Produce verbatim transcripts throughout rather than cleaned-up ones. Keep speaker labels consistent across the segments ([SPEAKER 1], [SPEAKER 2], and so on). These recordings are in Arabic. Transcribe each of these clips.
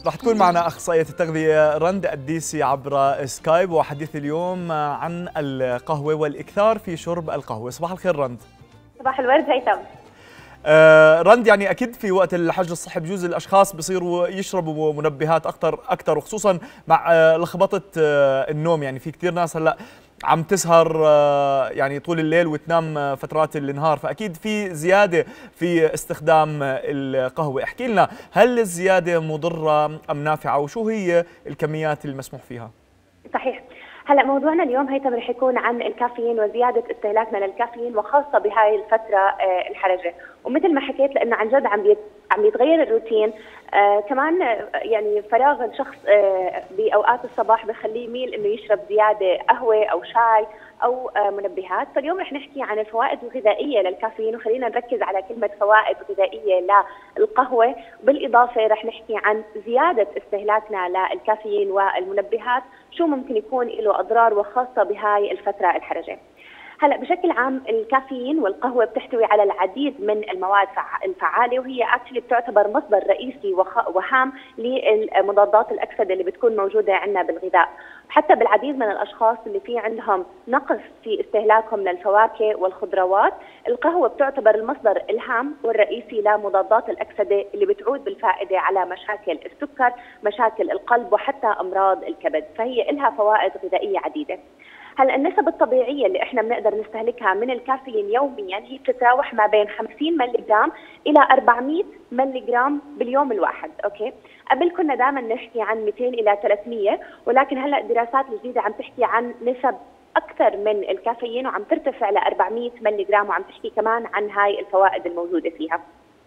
[SPEAKER 1] راح تكون معنا أخصائية التغذية رند الديسي عبر سكايب، وحديث اليوم عن القهوة والإكثار في شرب القهوة. صباح الخير رند.
[SPEAKER 2] صباح الورد هيثم.
[SPEAKER 1] آه رند، يعني أكيد في وقت الحجر الصحي بجوز الأشخاص بيصيروا يشربوا منبهات أكثر أكثر وخصوصا مع آه لخبطة آه النوم. يعني في كثير ناس هلأ عم تسهر آه يعني طول الليل وتنام آه فترات النهار، فأكيد في زيادة في استخدام آه القهوة. احكي لنا، هل الزيادة مضرة أم نافعة، وشو هي الكميات المسموح فيها؟
[SPEAKER 2] صحيح. هلا موضوعنا اليوم هيثم رح يكون عن الكافيين وزياده استهلاكنا للكافيين، وخاصه بهاي الفتره آه الحرجه. ومثل ما حكيت، لانه عن جد عم عم يتغير الروتين. آه كمان آه يعني فراغ الشخص آه باوقات الصباح بخليه يميل انه يشرب زياده قهوه او شاي او آه منبهات. فاليوم رح نحكي عن الفوائد الغذائيه للكافيين، وخلينا نركز على كلمه فوائد غذائيه للقهوه. بالاضافه رح نحكي عن زياده استهلاكنا للكافيين والمنبهات، شو ممكن يكون له اضرار وخاصه بهاي الفتره الحرجه. هلا بشكل عام الكافيين والقهوه بتحتوي على العديد من المواد الفعاله، وهي اكشلي بتعتبر مصدر رئيسي وهام للمضادات الاكسده اللي بتكون موجوده عندنا بالغذاء. حتى بالعديد من الاشخاص اللي في عندهم نقص في استهلاكهم للفواكه والخضروات، القهوه بتعتبر المصدر الهام والرئيسي لمضادات الاكسده اللي بتعود بالفائده على مشاكل السكر، مشاكل القلب، وحتى امراض الكبد. فهي لها فوائد غذائيه عديده. هلا النسب الطبيعيه اللي احنا بنقدر نستهلكها من الكافيين يوميا هي بتتراوح ما بين خمسين ملي جرام الى أربعمئة ملي جرام باليوم الواحد، اوكي؟ قبل كنا دائما نحكي عن مئتين الى ثلاثمئة، ولكن هلا الدراسات الجديده عم تحكي عن نسب اكثر من الكافيين وعم ترتفع ل أربعمئة ملي جرام، وعم تحكي كمان عن هاي الفوائد الموجوده فيها.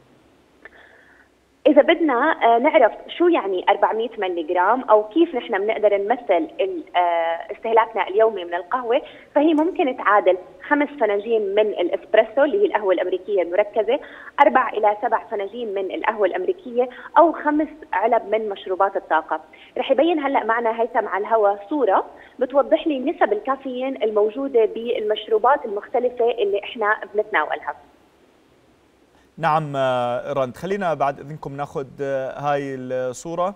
[SPEAKER 2] إذا بدنا نعرف شو يعني أربعمئة ملي جرام أو كيف نحن بنقدر نمثل استهلاكنا اليومي من القهوة، فهي ممكن تعادل خمس فناجين من الإسبريسو اللي هي القهوة الأمريكية المركزة، أربع إلى سبع فناجين من القهوة الأمريكية، أو خمس علب من مشروبات الطاقة. رح يبين هلأ معنا هيثم على الهواء صورة بتوضح لي نسب الكافيين الموجودة بالمشروبات المختلفة اللي احنا بنتناولها.
[SPEAKER 1] نعم رند، خلينا بعد إذنكم ناخذ هاي الصورة.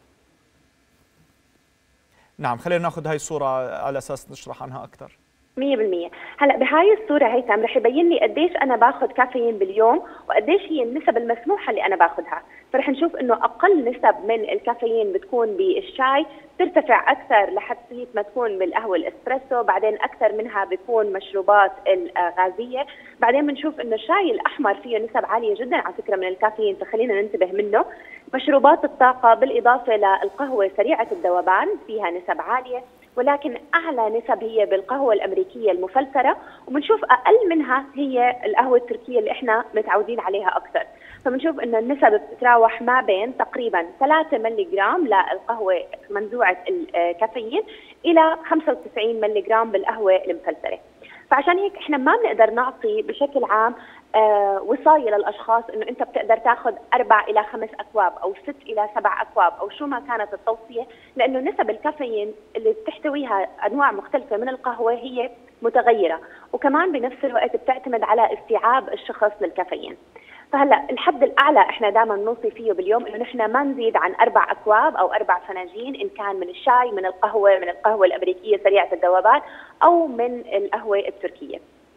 [SPEAKER 1] نعم خلينا ناخذ هاي الصورة على أساس نشرح عنها أكثر.
[SPEAKER 2] مية بالمية. هلا بهاي الصورة هيثم رح يبين لي قديش أنا باخذ كافيين باليوم وقديش هي النسب المسموحة اللي أنا باخذها. فرح نشوف إنه أقل نسب من الكافيين بتكون بالشاي، ترتفع أكثر لحد ما تكون بالقهوة الإسبريسو، بعدين أكثر منها بتكون مشروبات الغازية، بعدين بنشوف إنه الشاي الأحمر فيه نسب عالية جدا على فكرة من الكافيين، فخلينا ننتبه منه. مشروبات الطاقة بالإضافة للقهوة سريعة الذوبان فيها نسب عالية، ولكن أعلى نسب هي بالقهوة الأمريكية المفلترة، وبنشوف أقل منها هي القهوة التركية اللي إحنا متعودين عليها أكثر. فبنشوف إنه النسب بتتراوح ما بين تقريبا ثلاثة ملي جرام للقهوة منزوعة الكافيين إلى خمسة وتسعين ملي جرام بالقهوة المفلترة. فعشان هيك احنا ما بنقدر نعطي بشكل عام آه وصاية للاشخاص انه انت بتقدر تاخذ اربع الى خمس اكواب او ست الى سبع اكواب او شو ما كانت التوصية، لانه نسب الكافيين اللي بتحتويها انواع مختلفة من القهوة هي متغيرة، وكمان بنفس الوقت بتعتمد على استيعاب الشخص للكافيين. فهلا الحد الاعلى احنا دائما نوصي فيه باليوم انه نحن ما نزيد عن اربع اكواب او اربع فناجين، ان كان من الشاي، من القهوه، من القهوه الامريكيه سريعه الذوبان، او من القهوه التركيه.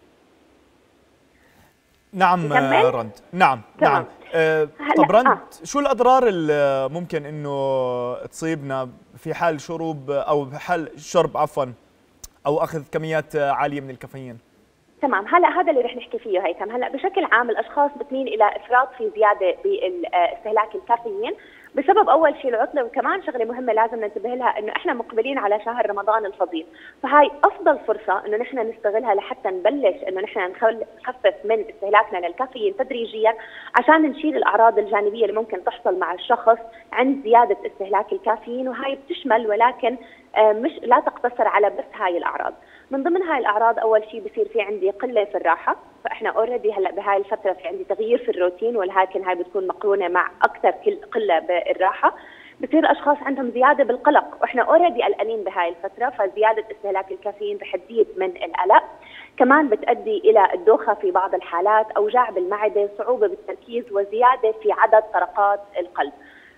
[SPEAKER 1] نعم رند. نعم
[SPEAKER 2] تمام.
[SPEAKER 1] نعم أه طب رند، آه. شو الاضرار اللي ممكن انه تصيبنا في حال شرب او في حال شرب عفوا او اخذ كميات عاليه من الكافيين؟
[SPEAKER 2] تمام. هلا هذا اللي رح نحكي فيه هيثم. هلا بشكل عام الاشخاص بتميل الى افراط في زياده باستهلاك الكافيين بسبب اول شيء العطله، وكمان شغله مهمه لازم ننتبه لها انه احنا مقبلين على شهر رمضان الفضيل، فهاي افضل فرصه انه نحن نستغلها لحتى نبلش انه نحن نخفف من استهلاكنا للكافيين تدريجيا، عشان نشيل الاعراض الجانبيه اللي ممكن تحصل مع الشخص عند زياده استهلاك الكافيين، وهاي بتشمل ولكن مش لا تقتصر على بس هاي الاعراض. من ضمن هاي الاعراض اول شيء بصير في عندي قله في الراحه، فاحنا اوريدي هلا بهاي الفتره في عندي تغيير في الروتين، ولكن هاي بتكون مقرونه مع اكثر قله بالراحه. بصير اشخاص عندهم زياده بالقلق، واحنا اوريدي قلقانين بهاي الفتره، فزياده استهلاك الكافيين رح تزيد من القلق. كمان بتؤدي الى الدوخه في بعض الحالات، اوجاع بالمعده، صعوبه بالتركيز، وزياده في عدد طرقات القلب.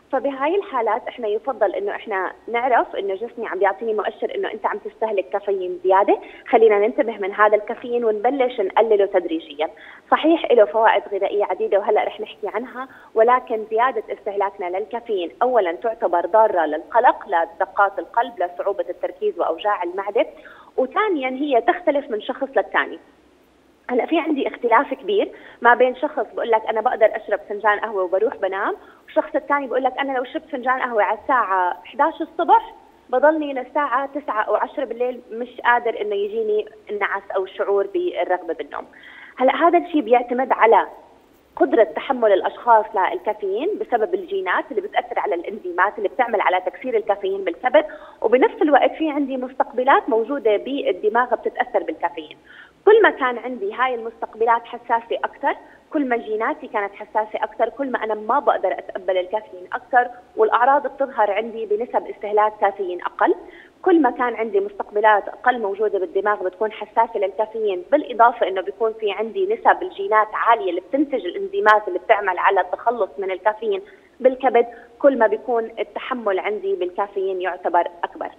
[SPEAKER 2] فبهاي الحالات احنا يفضل انه احنا نعرف انه جسمي عم بيعطيني مؤشر انه انت عم تستهلك كافيين زياده، خلينا ننتبه من هذا الكافيين ونبلش نقلله تدريجيا. صحيح له فوائد غذائيه عديده وهلا رح نحكي عنها، ولكن زياده استهلاكنا للكافيين اولا تعتبر ضاره للقلق، لدقات القلب، لصعوبه التركيز واوجاع المعده، وثانيا هي تختلف من شخص للثاني. هلا في عندي اختلاف كبير ما بين شخص بقول لك انا بقدر اشرب فنجان قهوه وبروح بنام، والشخص الثاني بقول لك انا لو شربت فنجان قهوه على الساعه إحدى عشر الصبح بضلني للساعه تسعة او عشرة بالليل مش قادر انه يجيني النعس او الشعور بالرغبه بالنوم. هلا هذا الشيء بيعتمد على قدرة تحمل الأشخاص للكافيين بسبب الجينات اللي بتأثر على الإنزيمات اللي بتعمل على تكسير الكافيين بالكبد، وبنفس الوقت في عندي مستقبلات موجودة بالدماغ بتتأثر بالكافيين. كل ما كان عندي هاي المستقبلات حساسة أكثر، كل ما جيناتي كانت حساسة أكثر، كل ما أنا ما بقدر أتقبل الكافيين أكثر، والأعراض بتظهر عندي بنسب استهلاك كافيين أقل. كل ما كان عندي مستقبلات أقل موجودة بالدماغ بتكون حساسة للكافيين، بالإضافة إنه بيكون في عندي نسب الجينات عالية اللي بتنتج الإنزيمات اللي بتعمل على التخلص من الكافيين بالكبد، كل ما بيكون التحمل عندي بالكافيين يعتبر أكبر.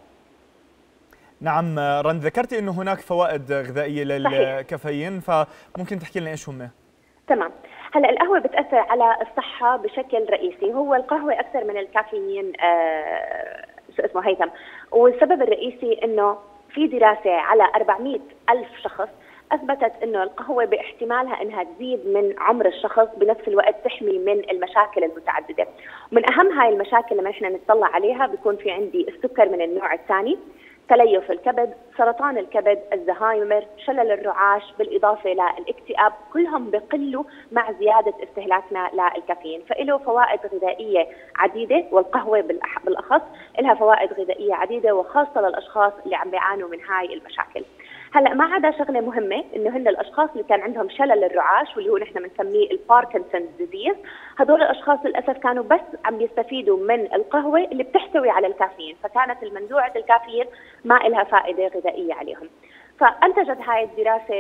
[SPEAKER 1] نعم رند، ذكرتي انه هناك فوائد غذائيه للكافيين، فممكن تحكي لنا ايش هم؟
[SPEAKER 2] تمام. هلا القهوه بتاثر على الصحه بشكل رئيسي، هو القهوه اكثر من الكافيين آه شو اسمه هيثم، والسبب الرئيسي انه في دراسه على أربعمئة ألف شخص اثبتت انه القهوه باحتمالها انها تزيد من عمر الشخص، بنفس الوقت تحمي من المشاكل المتعدده. ومن اهم هاي المشاكل لما احنا نطلع عليها بيكون في عندي السكر من النوع الثاني، تليف الكبد، سرطان الكبد، الزهايمر، شلل الرعاش، بالإضافة للاكتئاب، كلهم بقلوا مع زيادة استهلاكنا للكافيين. فإله فوائد غذائية عديدة، والقهوة بالأخص لها فوائد غذائية عديدة، وخاصة للأشخاص اللي عم بيعانوا من هاي المشاكل. هلا ما عدا شغله مهمه انه هن الاشخاص اللي كان عندهم شلل الرعاش واللي هو نحن بنسميه الباركنسونز ديزيز، هذول الاشخاص للاسف كانوا بس عم بيستفيدوا من القهوه اللي بتحتوي على الكافيين، فكانت المنزوعه الكافيين ما لها فائده غذائيه عليهم. فانتجت هاي الدراسه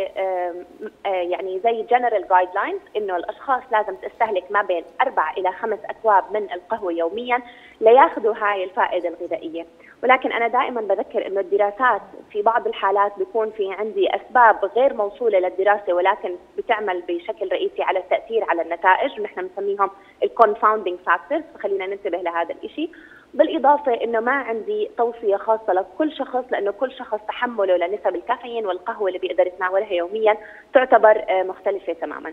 [SPEAKER 2] يعني زي جنرال جايد لاينز انه الاشخاص لازم تستهلك ما بين اربع الى خمس اكواب من القهوه يوميا لياخذوا هاي الفائده الغذائيه. ولكن انا دائما بذكر انه الدراسات في بعض الحالات بيكون في عندي اسباب غير موصوله للدراسه، ولكن بتعمل بشكل رئيسي على التاثير على النتائج، ونحن بنسميهم الكونفاوندينج فاكتورز، فخلينا ننتبه لهذا الشيء. بالاضافه انه ما عندي توصيه خاصه لكل شخص، لانه كل شخص تحمله لنسب الكافيين والقهوه اللي بيقدر يتناولها يوميا تعتبر مختلفه تماما.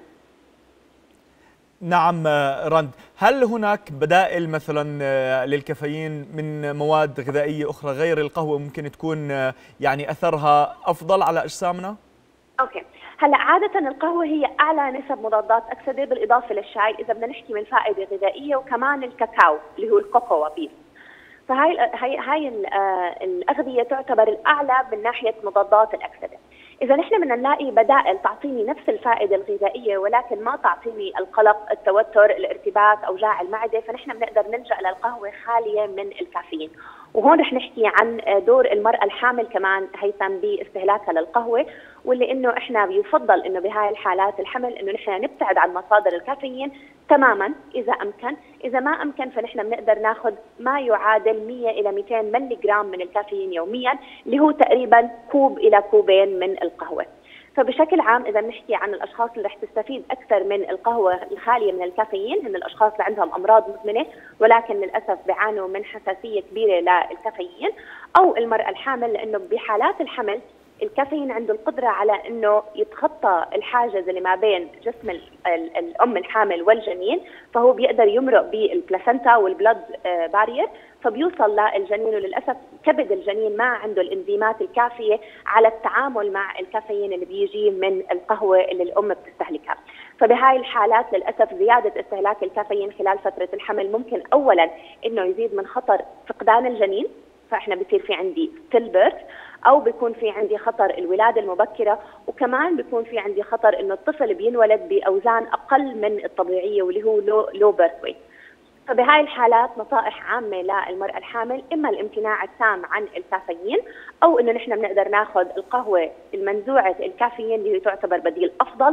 [SPEAKER 1] نعم رند، هل هناك بدائل مثلا للكافيين من مواد غذائيه اخرى غير القهوه ممكن تكون يعني اثرها افضل على اجسامنا؟
[SPEAKER 2] اوكي، هلا عاده القهوه هي اعلى نسب مضادات اكسده بالاضافه للشاي اذا بدنا نحكي من فائده غذائيه، وكمان الكاكاو اللي هو الكوكوا بيز. فهاي هاي هاي الاغذيه تعتبر الاعلى من ناحيه مضادات الاكسده. إذا نحن بدنا نلاقي بدائل تعطيني نفس الفائدة الغذائية ولكن ما تعطيني القلق، التوتر، الارتباك، أوجاع المعدة، فنحن بنقدر نلجأ للقهوة خالية من الكافيين. وهون رح نحكي عن دور المرأة الحامل كمان هيثم باستهلاكها للقهوة، واللي إنه إحنا بيفضل إنه بهاي الحالات الحمل إنه نحن نبتعد عن مصادر الكافيين تماما إذا أمكن. إذا ما أمكن فنحن بنقدر ناخذ ما يعادل مئة إلى مئتين ملي جرام من الكافيين يوميا، اللي هو تقريبا كوب إلى كوبين من القهوة. فبشكل عام إذا بنحكي عن الأشخاص اللي رح تستفيد أكثر من القهوة الخالية من الكافيين هن الأشخاص اللي عندهم أمراض مزمنة ولكن للأسف بيعانوا من حساسية كبيرة للكافيين، أو المرأة الحامل، لأنه بحالات الحمل الكافيين عنده القدرة على أنه يتخطى الحاجز اللي ما بين جسم الأم الحامل والجنين، فهو بيقدر يمرق بالبلاسنتا والبلد بارير فبيوصل للجنين، وللأسف كبد الجنين ما عنده الإنزيمات الكافية على التعامل مع الكافيين اللي بيجي من القهوة اللي الأم بتستهلكها. فبهاي الحالات للأسف زيادة استهلاك الكافيين خلال فترة الحمل ممكن أولا أنه يزيد من خطر فقدان الجنين، فإحنا بصير في عندي ستيل بيرث، أو بيكون في عندي خطر الولادة المبكرة، وكمان بيكون في عندي خطر إنه الطفل بينولد بأوزان أقل من الطبيعية واللي هو لو لو بيرث ويت. فبهاي الحالات نصائح عامة للمرأة الحامل إما الامتناع التام عن الكافيين، أو إنه نحن بنقدر ناخذ القهوة المنزوعة الكافيين اللي هي تعتبر بديل أفضل،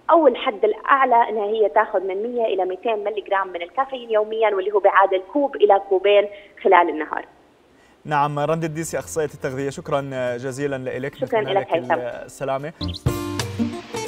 [SPEAKER 2] او الحد الاعلى انها هي تاخذ من مئة الى مئتين ملي جرام من الكافيين يوميا، واللي هو بيعادل كوب الى كوبين خلال النهار.
[SPEAKER 1] نعم، رند الديسي، اخصائيه التغذيه، شكرا جزيلا لك.
[SPEAKER 2] شكرا لك هيثم.
[SPEAKER 1] السلامه.